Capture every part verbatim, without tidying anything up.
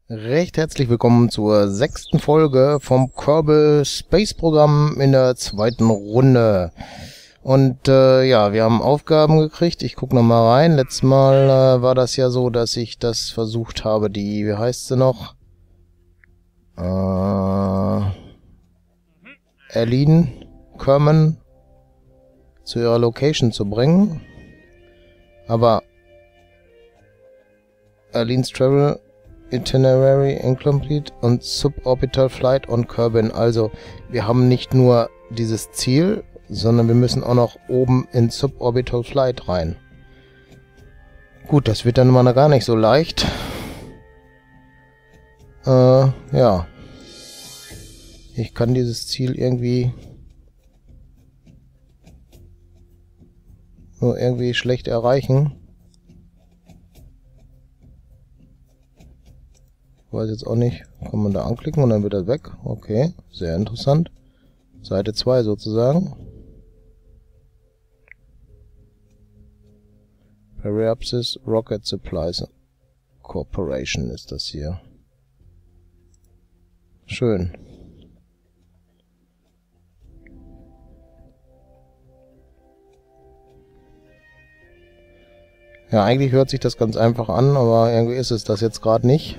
Recht herzlich willkommen zur sechsten Folge vom Kerbal Space Programm in der zweiten Runde. Und äh, ja, wir haben Aufgaben gekriegt. Ich gucke nochmal rein. Letztes Mal äh, war das ja so, dass ich das versucht habe, die, wie heißt sie noch? Äh, Erlin Kerman zu ihrer Location zu bringen. Aber Erlin's Travel Itinerary incomplete und Suborbital Flight on Kerbin. Also, wir haben nicht nur dieses Ziel, sondern wir müssen auch noch oben in Suborbital Flight rein. Gut, das wird dann mal gar nicht so leicht. Äh, ja. Ich kann dieses Ziel irgendwie nur irgendwie schlecht erreichen. Ich weiß jetzt auch nicht. Kann man da anklicken und dann wird er weg. Okay, sehr interessant. Seite zwei sozusagen. Periapsis Rocket Supplies Corporation ist das hier. Schön. Ja, eigentlich hört sich das ganz einfach an, aber irgendwie ist es das jetzt gerade nicht.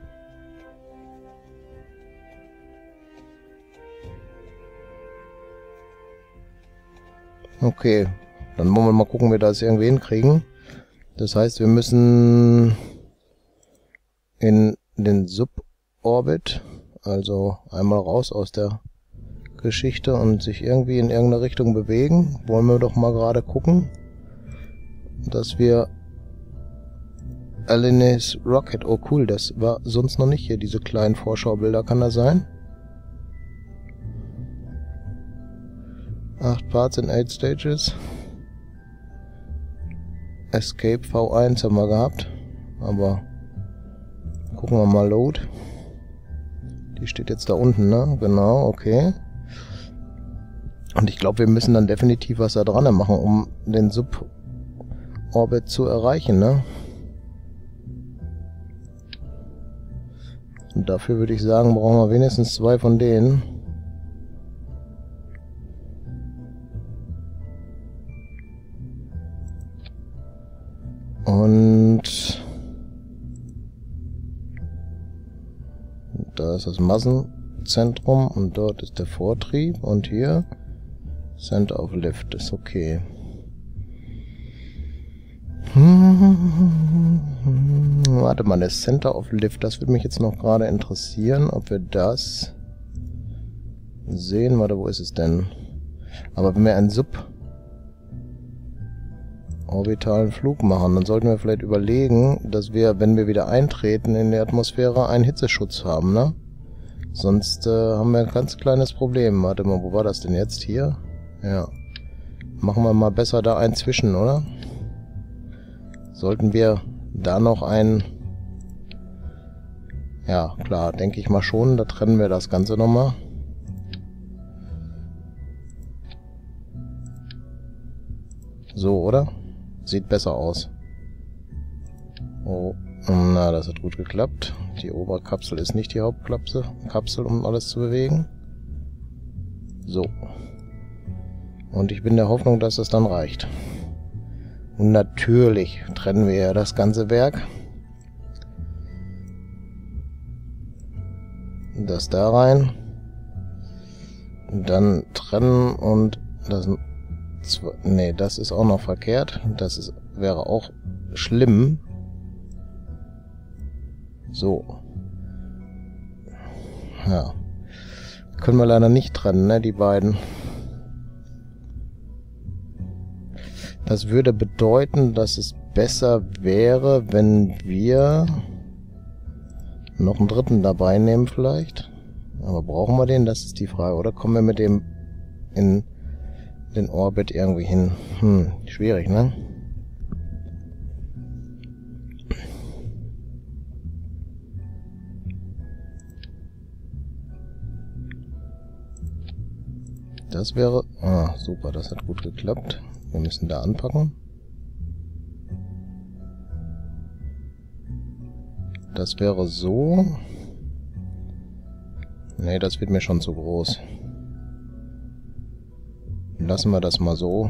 Okay, dann wollen wir mal gucken, wie wir das irgendwie hinkriegen. Das heißt, wir müssen in den Suborbit, also einmal raus aus der Geschichte und sich irgendwie in irgendeine Richtung bewegen. Wollen wir doch mal gerade gucken, dass wir Alin's Rocket, oh cool, das war sonst noch nicht hier, diese kleinen Vorschaubilder, kann das sein? acht Parts in eight Stages. Escape V eins haben wir gehabt. Aber gucken wir mal Load. Die steht jetzt da unten, ne? Genau, okay. Und ich glaube, wir müssen dann definitiv was da dran machen, um den Suborbit zu erreichen, ne? Und dafür würde ich sagen, brauchen wir wenigstens zwei von denen. Und da ist das Massenzentrum und dort ist der Vortrieb und hier Center of Lift ist okay. Warte mal, das Center of Lift, das würde mich jetzt noch gerade interessieren, ob wir das sehen. Warte, wo ist es denn? Aber wenn wir ein Sub orbitalen Flug machen, dann sollten wir vielleicht überlegen, dass wir, wenn wir wieder eintreten in die Atmosphäre, einen Hitzeschutz haben, ne? Sonst äh, haben wir ein ganz kleines Problem. Warte mal, wo war das denn jetzt? Hier? Ja. Machen wir mal besser da einen zwischen, oder? Sollten wir da noch einen... Ja, klar, denke ich mal schon. Da trennen wir das Ganze nochmal. So, oder? Sieht besser aus. Oh, na, das hat gut geklappt. Die Oberkapsel ist nicht die Hauptkapsel, Kapsel, um alles zu bewegen. So. Und ich bin der Hoffnung, dass es dann reicht. Und natürlich trennen wir ja das ganze Werk. Das da rein. Dann trennen und das... Ne, das ist auch noch verkehrt. Das ist, wäre auch schlimm. So. Ja. Können wir leider nicht trennen, ne, die beiden. Das würde bedeuten, dass es besser wäre, wenn wir noch einen dritten dabei nehmen vielleicht. Aber brauchen wir den? Das ist die Frage. Oder kommen wir mit dem in den Orbit irgendwie hin? Hm, schwierig, ne? Das wäre... Ah, super, das hat gut geklappt. Wir müssen da anpacken. Das wäre so. Ne, das wird mir schon zu groß. Lassen wir das mal so.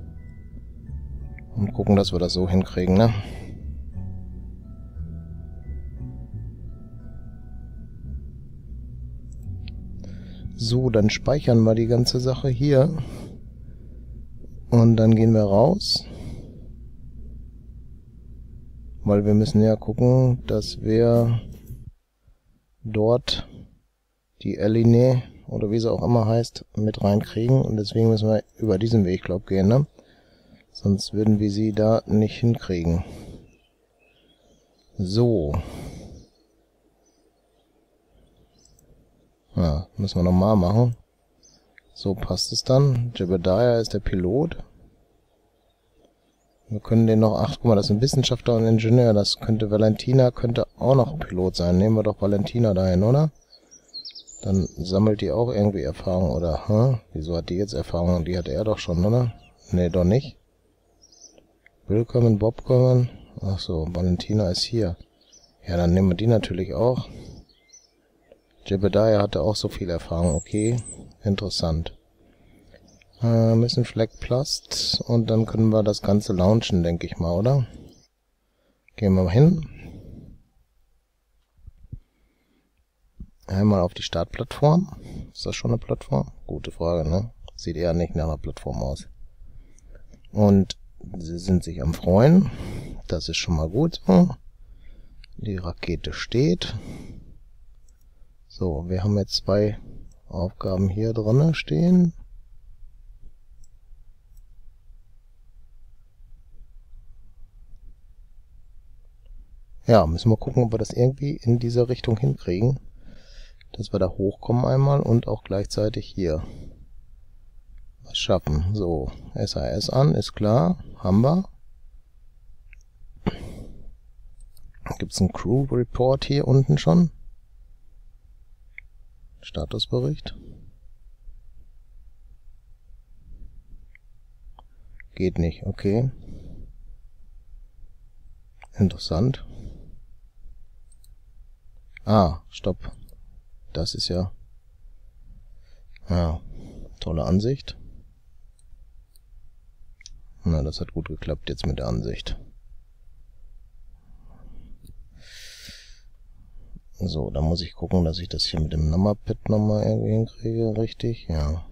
Und gucken, dass wir das so hinkriegen, ne? So, dann speichern wir die ganze Sache hier. Und dann gehen wir raus. Weil wir müssen ja gucken, dass wir dort die Alinee, oder wie sie auch immer heißt, mit reinkriegen. Und deswegen müssen wir über diesen Weg, glaube ich, gehen, ne? Sonst würden wir sie da nicht hinkriegen. So. Ja, müssen wir nochmal machen. So passt es dann. Jebediah ist der Pilot. Wir können den noch... Ach, guck mal, das ist ein Wissenschaftler und Ingenieur. Das könnte... Valentina könnte auch noch Pilot sein. Nehmen wir doch Valentina dahin, oder? Dann sammelt die auch irgendwie Erfahrung, oder? Hm? Wieso hat die jetzt Erfahrung? Die hat er doch schon, oder? Nee, doch nicht. Willkommen, Bob kommen. Ach so, Valentina ist hier. Ja, dann nehmen wir die natürlich auch. Jebediah hatte auch so viel Erfahrung. Okay, interessant. Äh, müssen Fleckplast und dann können wir das Ganze launchen, denke ich mal, oder? Gehen wir mal hin. Einmal auf die Startplattform. Ist das schon eine Plattform? Gute Frage, ne? Sieht eher nicht nach einer Plattform aus. Und sie sind sich am Freuen. Das ist schon mal gut so. Die Rakete steht. So, wir haben jetzt zwei Aufgaben hier drin stehen. Ja, müssen wir gucken, ob wir das irgendwie in diese Richtung hinkriegen. Dass wir da hochkommen einmal und auch gleichzeitig hier was schaffen. So, S A S an, ist klar. Haben wir. Gibt es einen Crew Report hier unten schon? Statusbericht. Geht nicht, okay. Interessant. Ah, stopp. Das ist ja... Ja, tolle Ansicht. Na, das hat gut geklappt jetzt mit der Ansicht. So, da muss ich gucken, dass ich das hier mit dem Nummerpad nochmal irgendwie hinkriege, richtig? Ja.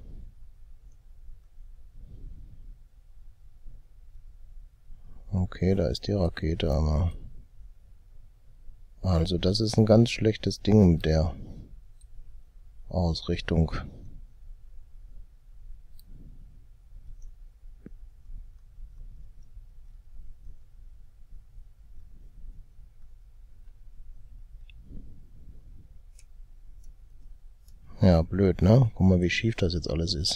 Okay, da ist die Rakete, aber... Also, das ist ein ganz schlechtes Ding mit der Ausrichtung. Ja, blöd, ne? Guck mal, wie schief das jetzt alles ist.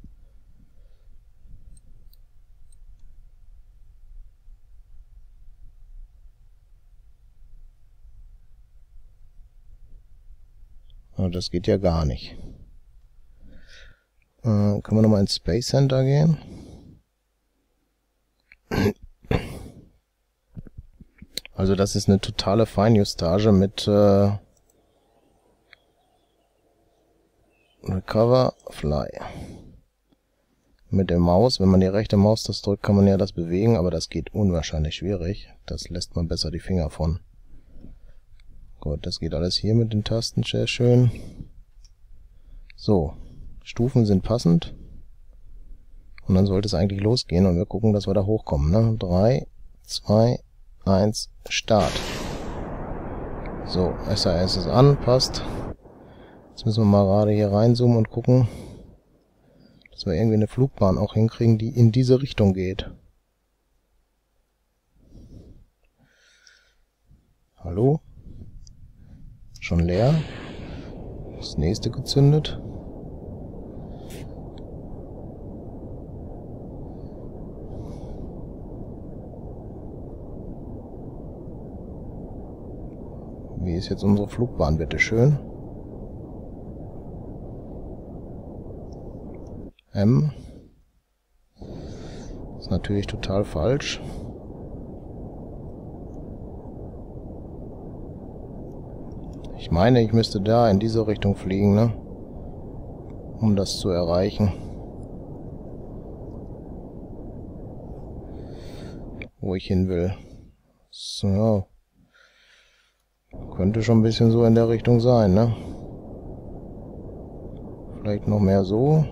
Aber das geht ja gar nicht. Äh, können wir nochmal ins Space Center gehen? Also das ist eine totale Feinjustage mit äh, Recover, Fly. Mit der Maus, wenn man die rechte Maustaste drückt, kann man ja das bewegen, aber das geht unwahrscheinlich schwierig. Das lässt man besser die Finger von. Gut, das geht alles hier mit den Tasten, sehr schön. So, Stufen sind passend. Und dann sollte es eigentlich losgehen und wir gucken, dass wir da hochkommen. Ne? drei, zwei, eins, Start. So, S A S ist an, passt. Jetzt müssen wir mal gerade hier reinzoomen und gucken, dass wir irgendwie eine Flugbahn auch hinkriegen, die in diese Richtung geht. Hallo? Schon leer. Das nächste gezündet. Wie ist jetzt unsere Flugbahn, bitteschön? M. Ist natürlich total falsch. Ich meine, ich müsste da in diese Richtung fliegen, ne? Um das zu erreichen. Wo ich hin will. So. Könnte schon ein bisschen so in der Richtung sein, ne? Vielleicht noch mehr so.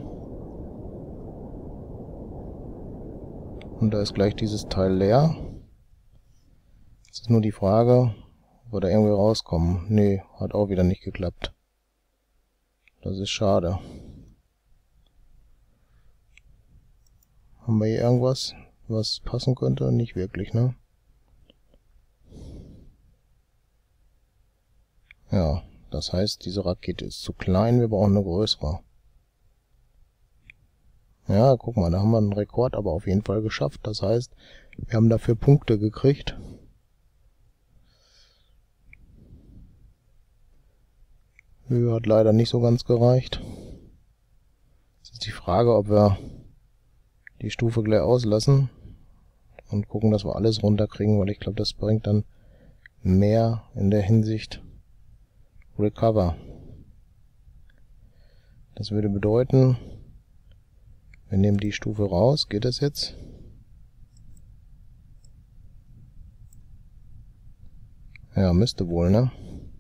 Und da ist gleich dieses Teil leer. Jetzt ist nur die Frage, ob wir da irgendwie rauskommen. Nee, hat auch wieder nicht geklappt. Das ist schade. Haben wir hier irgendwas, was passen könnte? Nicht wirklich, ne? Ja, das heißt, diese Rakete ist zu klein, wir brauchen eine größere. Ja, guck mal, da haben wir einen Rekord aber auf jeden Fall geschafft. Das heißt, wir haben dafür Punkte gekriegt. Höhe hat leider nicht so ganz gereicht. Jetzt ist die Frage, ob wir die Stufe gleich auslassen und gucken, dass wir alles runterkriegen, weil ich glaube, das bringt dann mehr in der Hinsicht Recover. Das würde bedeuten, wir nehmen die Stufe raus. Geht das jetzt? Ja, müsste wohl, ne?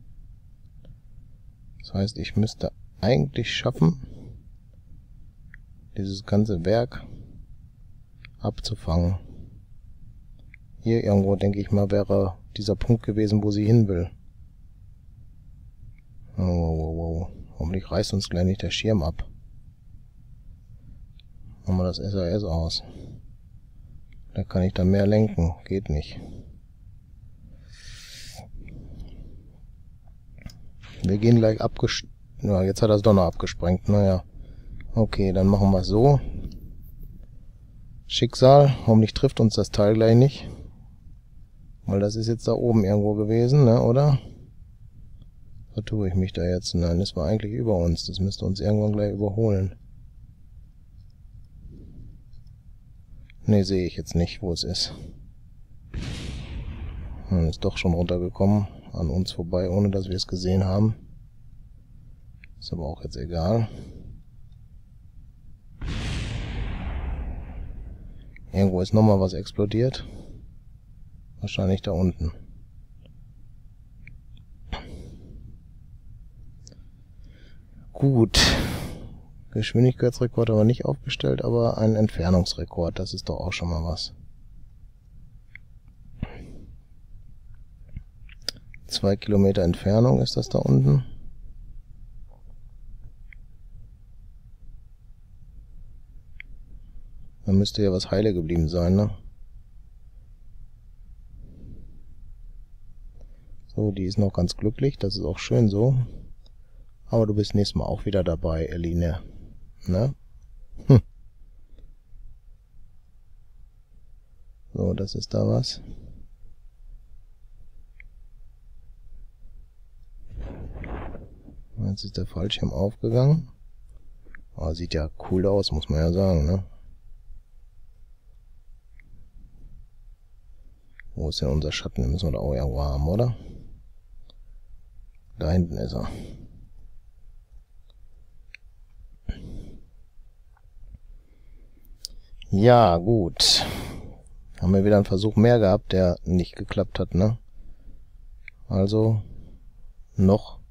Das heißt, ich müsste eigentlich schaffen, dieses ganze Werk abzufangen. Hier irgendwo, denke ich mal, wäre dieser Punkt gewesen, wo sie hin will. Oh, wow, wow. Hoffentlich reißt uns gleich nicht der Schirm ab. Machen wir das S A S aus. Da kann ich dann mehr lenken. Geht nicht. Wir gehen gleich abges... Ja, jetzt hat er es doch noch abgesprengt. Naja. Okay, dann machen wir es so. Schicksal. Hoffentlich trifft uns das Teil gleich nicht. Weil das ist jetzt da oben irgendwo gewesen, ne, oder? Vertue ich mich da jetzt? Nein, das war eigentlich über uns. Das müsste uns irgendwann gleich überholen. Ne, sehe ich jetzt nicht, wo es ist. Hm, ist doch schon runtergekommen. An uns vorbei, ohne dass wir es gesehen haben. Ist aber auch jetzt egal. Irgendwo ist nochmal was explodiert. Wahrscheinlich da unten. Gut. Geschwindigkeitsrekord aber nicht aufgestellt, aber ein Entfernungsrekord. Das ist doch auch schon mal was. Zwei Kilometer Entfernung ist das da unten. Da müsste ja was heile geblieben sein, ne? So, die ist noch ganz glücklich. Das ist auch schön so. Aber du bist nächstes Mal auch wieder dabei, Eline. Ne? Hm. So, das ist da was. Jetzt ist der Fallschirm aufgegangen. Oh, sieht ja cool aus, muss man ja sagen, ne? Wo ist denn unser Schatten? Den müssen wir da auch irgendwo haben, oder? Da hinten ist er. Ja, gut. Haben wir wieder einen Versuch mehr gehabt, der nicht geklappt hat, ne? Also noch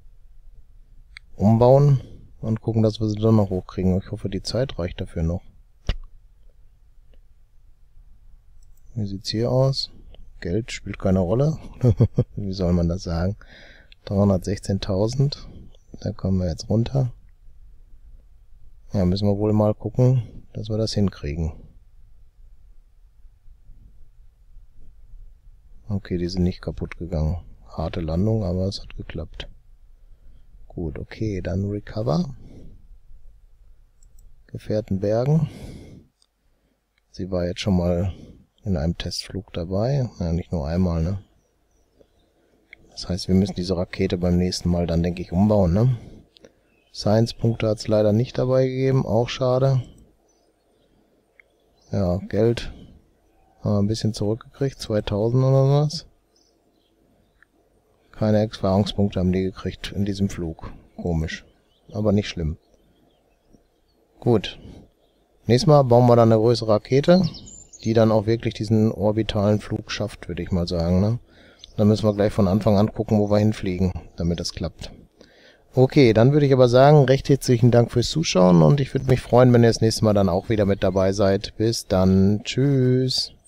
umbauen und gucken, dass wir sie dann noch hochkriegen. Ich hoffe, die Zeit reicht dafür noch. Wie sieht's hier aus? Geld spielt keine Rolle. Wie soll man das sagen? dreihundertsechzehntausend. Da kommen wir jetzt runter. Ja, müssen wir wohl mal gucken, dass wir das hinkriegen. Okay, die sind nicht kaputt gegangen. Harte Landung, aber es hat geklappt. Gut, okay, dann Recover. Gefährten bergen. Sie war jetzt schon mal in einem Testflug dabei. Ja, nicht nur einmal, ne? Das heißt, wir müssen diese Rakete beim nächsten Mal dann, denke ich, umbauen, ne? Science-Punkte hat es leider nicht dabei gegeben, auch schade. Ja, Geld haben wir ein bisschen zurückgekriegt, zweitausend oder was. Keine Erfahrungspunkte haben die gekriegt in diesem Flug. Komisch. Aber nicht schlimm. Gut. Nächstes Mal bauen wir dann eine größere Rakete, die dann auch wirklich diesen orbitalen Flug schafft, würde ich mal sagen, ne? Dann müssen wir gleich von Anfang an gucken, wo wir hinfliegen, damit das klappt. Okay, dann würde ich aber sagen, recht herzlichen Dank fürs Zuschauen und ich würde mich freuen, wenn ihr das nächste Mal dann auch wieder mit dabei seid. Bis dann. Tschüss.